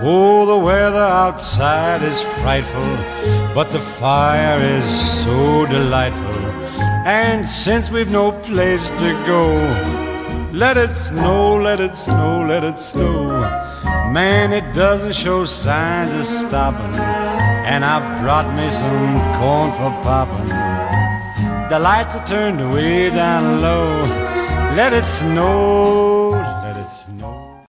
Oh, the weather outside is frightful, but the fire is so delightful. And since we've no place to go, let it snow, let it snow, let it snow. Man, it doesn't show signs of stopping, and I brought me some corn for popping. The lights are turned way down low. Let it snow,